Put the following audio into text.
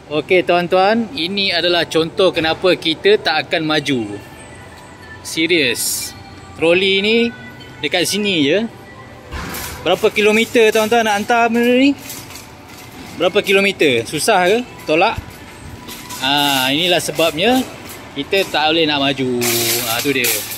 Okey tuan-tuan, ini adalah contoh kenapa kita tak akan maju. Serius. Troli ni dekat sini je. Berapa kilometer tuan-tuan nak hantar benda ni? Berapa kilometer? Susah ke? Tolak? Inilah sebabnya kita tak boleh nak maju. Tu dia.